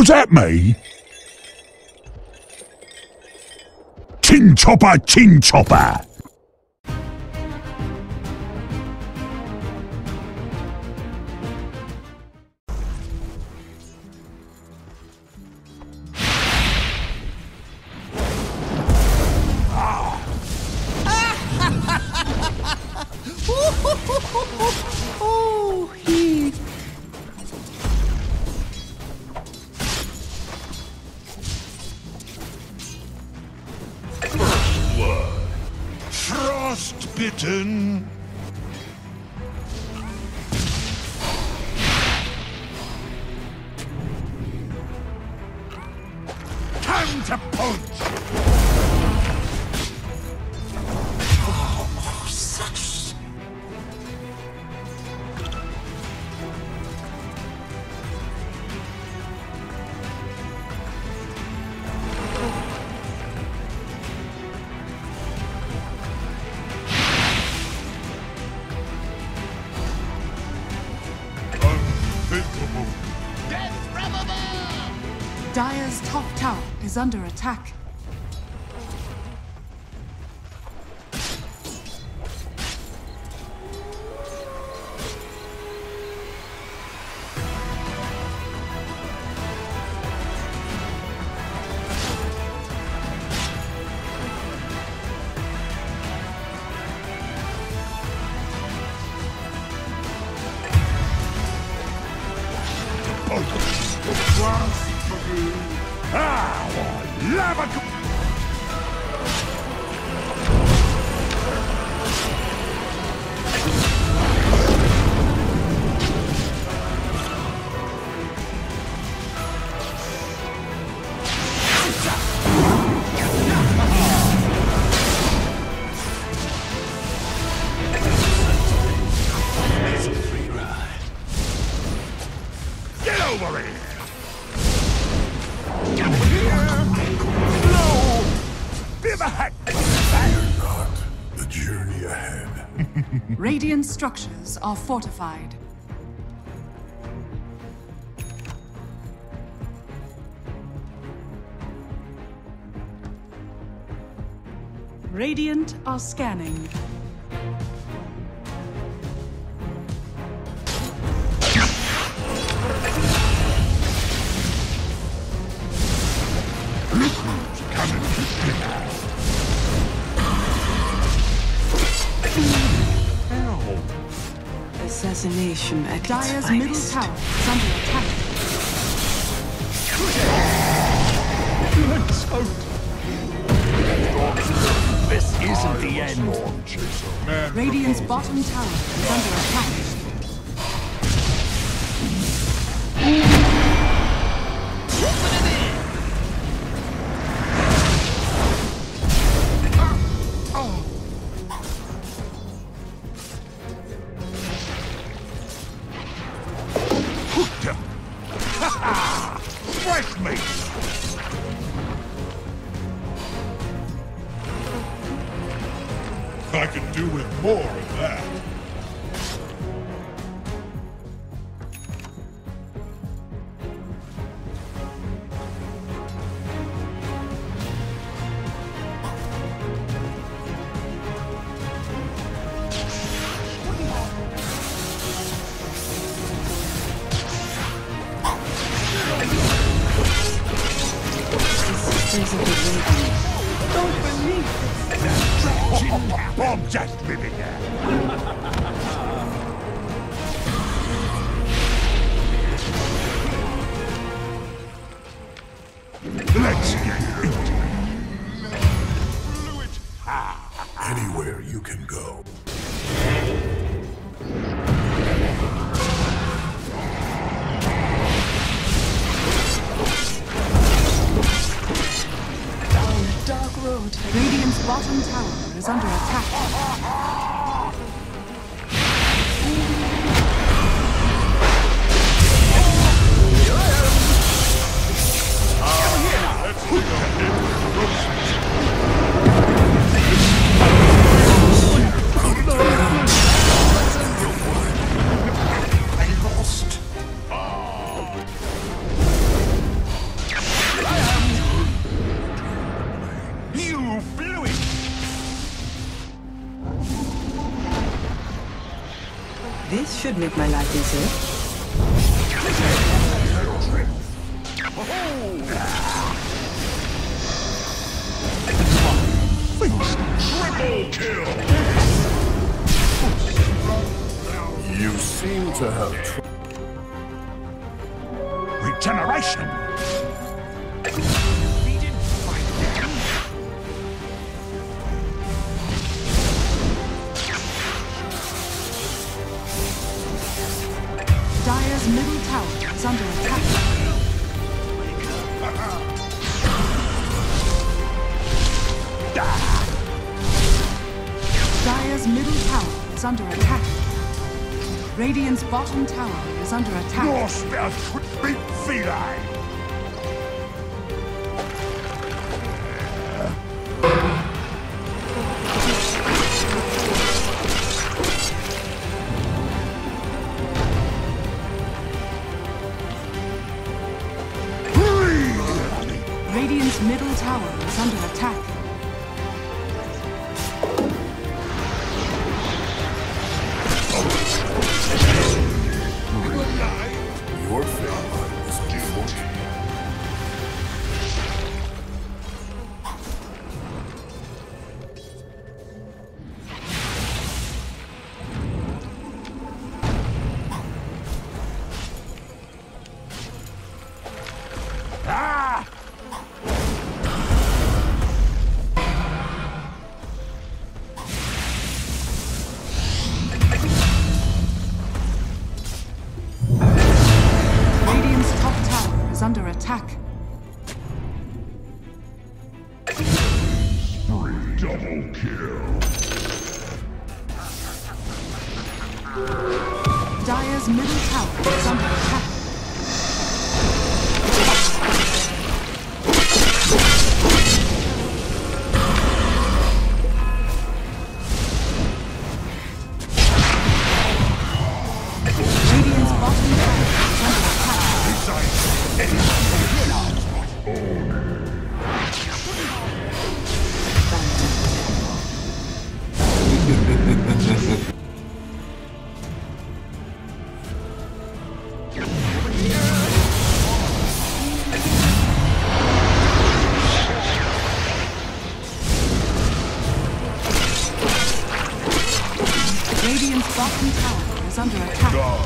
that me? Chin chopper, chin chopper! Frostbitten. Time to punch. Oh, such. Dire's top tower is under attack. Radiant structures are fortified. Radiant are scanning. Assassination at Dire's its middle finest. tower is under attack. This isn't the end. Radiant's bottom tower is under attack. Fresh meat. I could do with more of that. Don't believe Bomb just living here. Let's get into it. Anywhere you can go. down a dark road. Radiant's bottom tower is under attack. This should make my life easier. Triple kill! You seem to have Regeneration! Dire's middle tower is under attack. Dire's middle tower is under attack. Radiant's bottom tower is under attack. Your spell big feline! Radiant's middle tower is under attack. your fate is guilty. Under attack. Double kill. Dire's middle tower is under attack. Radiant's bottom tower is under attack. Radiant's bottom tower is under attack.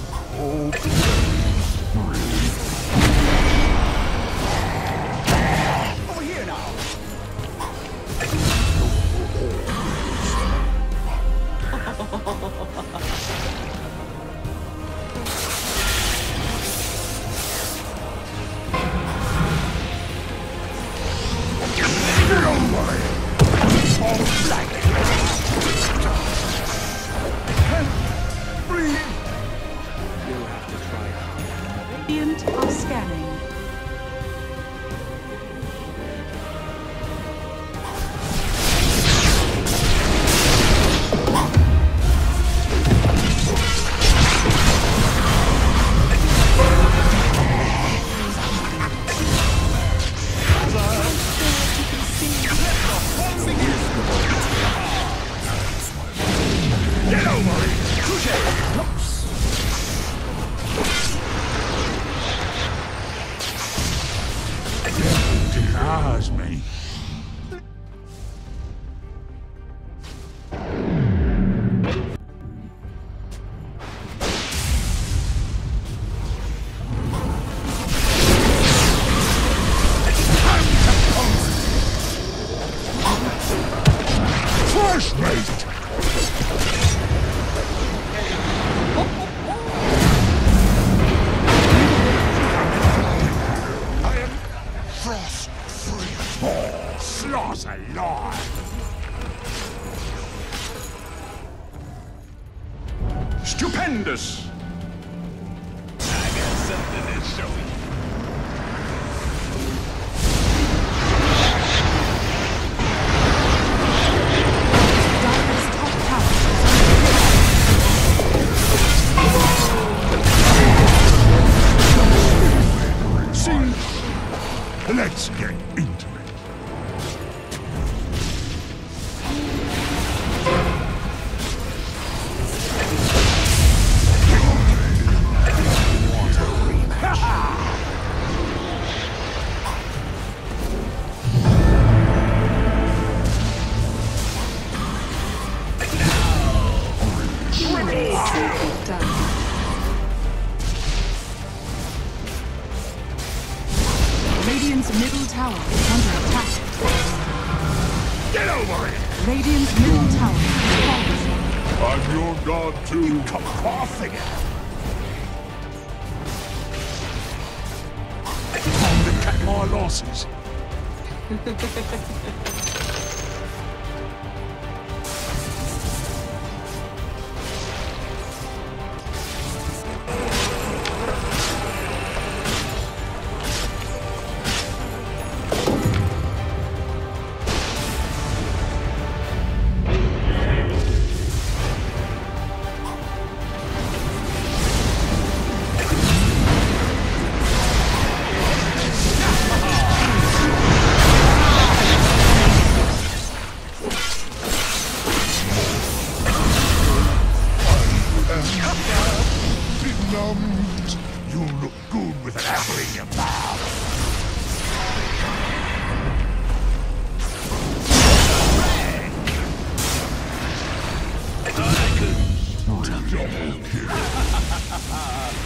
Radiant are scanning. Get over it! Denies me. First mate! Slaughter Lord! Stupendous! I got something to show you. Dire's top tower is under attack. See? Let's get into it. Radiant's middle tower is falling. I'm your god too. Come coughing it. Time to cut my losses. You look good with an apple in your mouth. Double kill.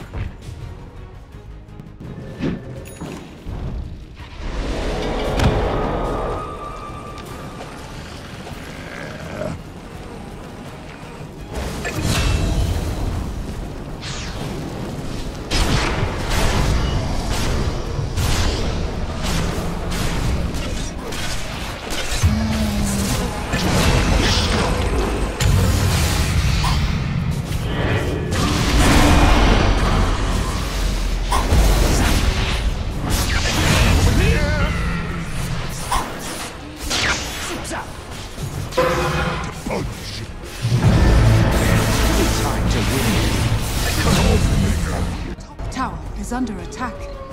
Tower is under attack.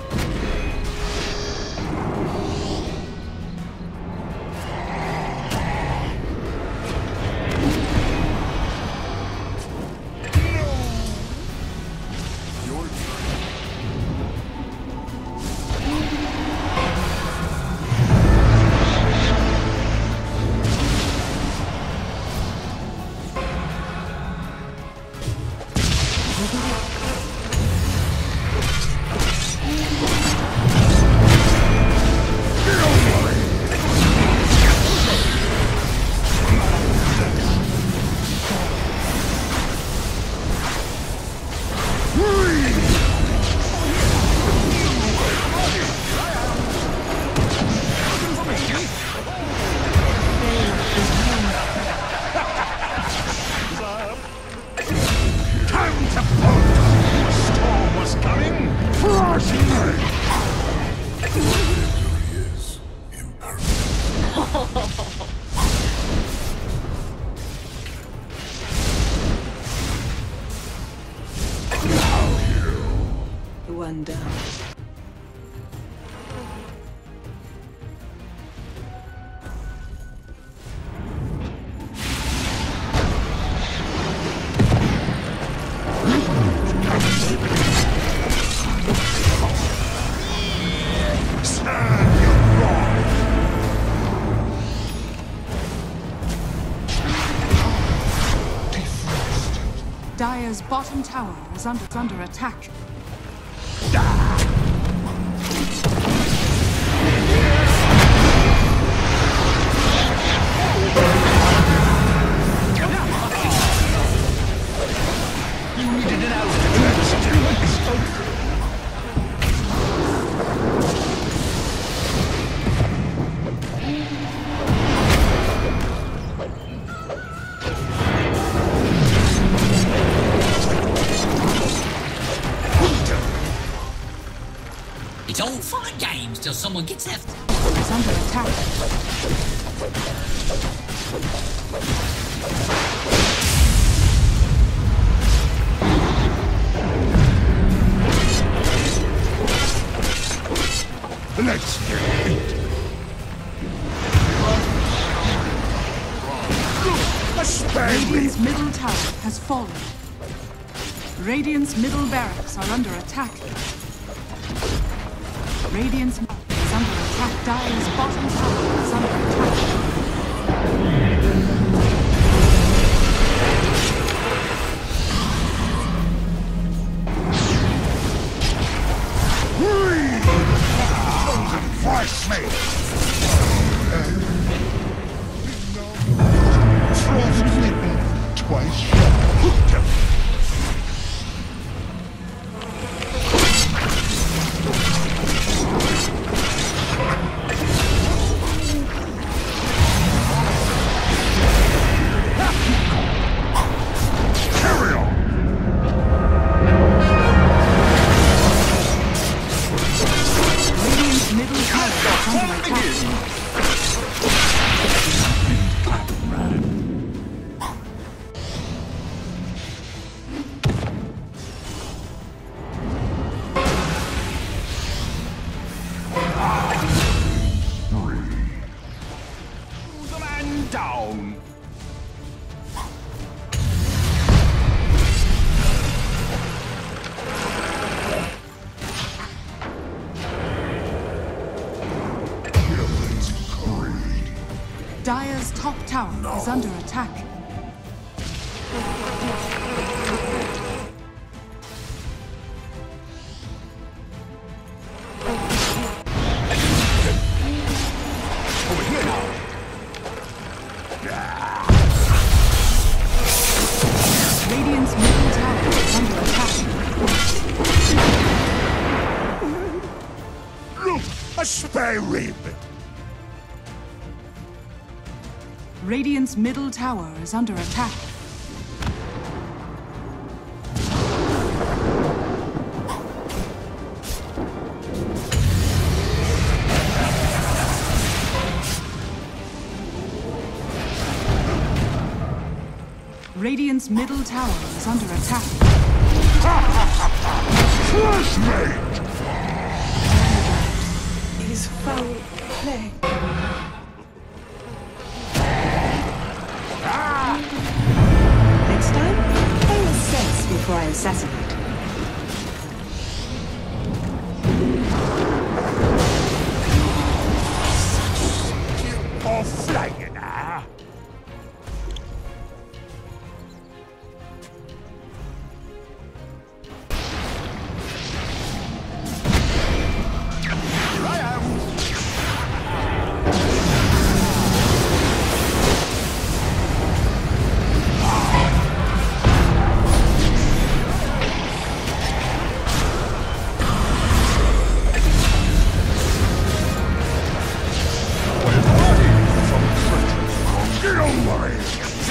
One down. Dire's bottom tower is under attack. It's all fun and games till someone gets left. It's under attack. Let's get it. Radiant's middle tower has fallen. Radiant's middle barracks are under attack. Radiant's is under attack. Dire's bottom tower is under attack. Price me! down. Dire's top tower is under attack. Over here now. Radiant's middle tower is under attack. Look, a spare rib. Radiant's middle tower is under attack. Radiant's middle tower is under attack. Flashmate! Is foul play. Next time, I will assess before I assassinate. Or flying, ah? Here I am. Get over it!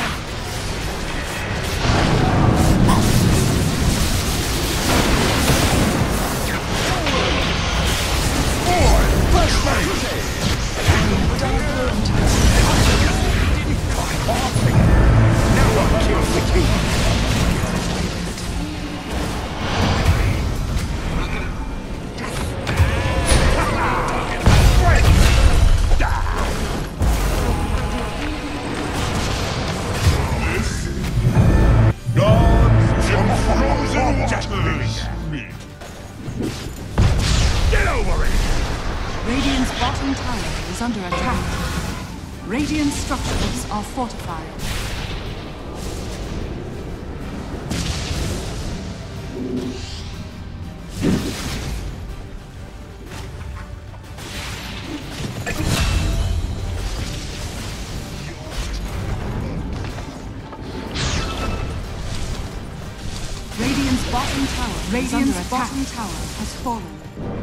Get over it! Radiant's bottom tower is under attack. Radiant structures are fortified. Radiant's bottom tower has fallen.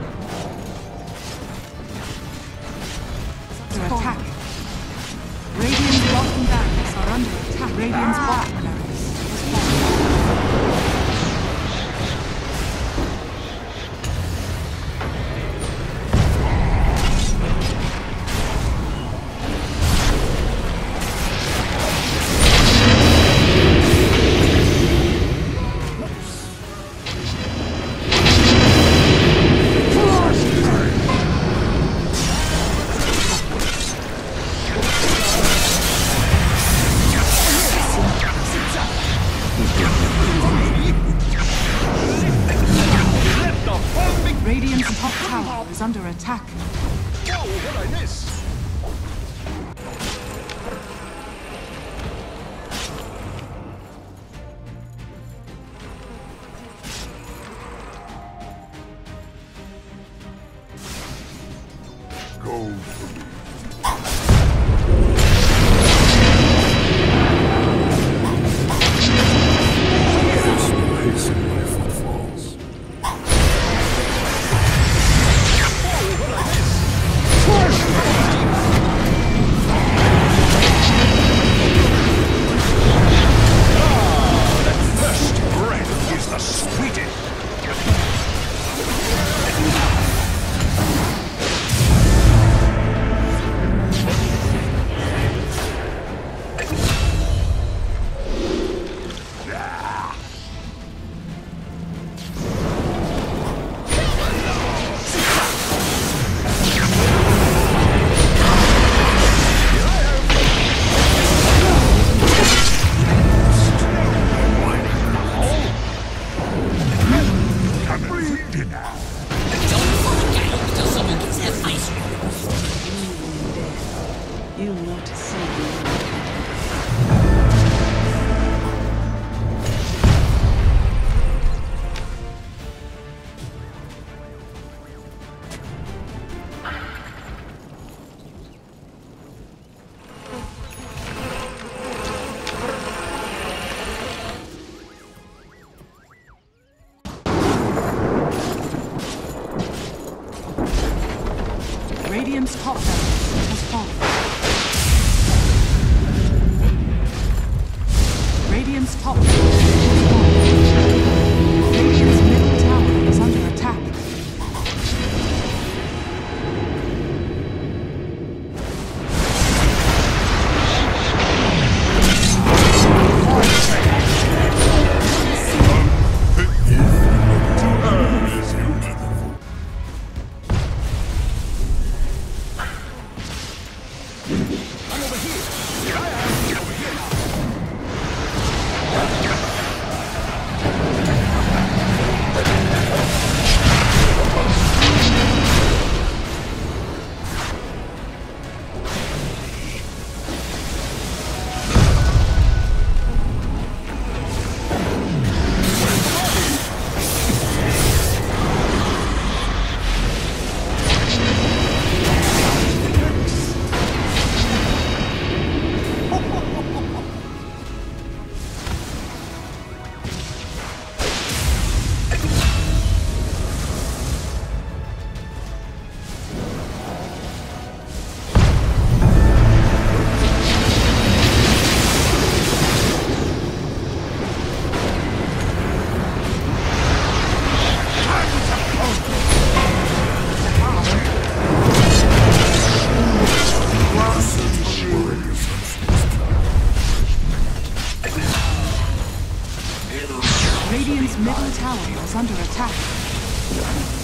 Under attack. Radiant's bottom barracks are under attack. Radiant's bottom barracks has fallen. Radiant's top tower is under attack. Whoa, what'd I miss? Go for me. This will hasten my footfalls. First breath is the sweetest. Radiant's middle tower is under attack.